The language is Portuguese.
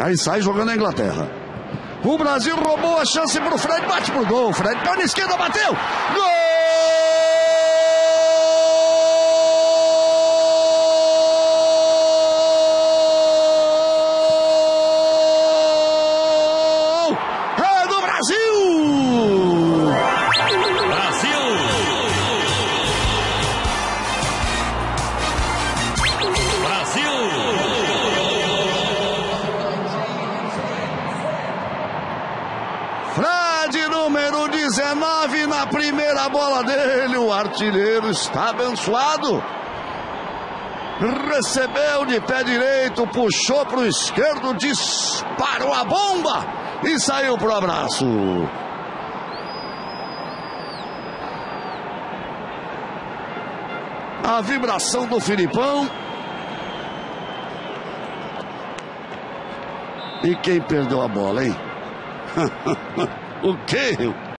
Aí sai jogando a Inglaterra. O Brasil roubou a chance pro Fred, bate pro gol. Fred, perna esquerda, bateu. Gol! É do Brasil! Brasil! Fred, número 19, na primeira bola dele, o artilheiro está abençoado. Recebeu de pé direito, puxou para o esquerdo, disparou a bomba e saiu pro abraço. A vibração do Filipão. E quem perdeu a bola, hein? O quê?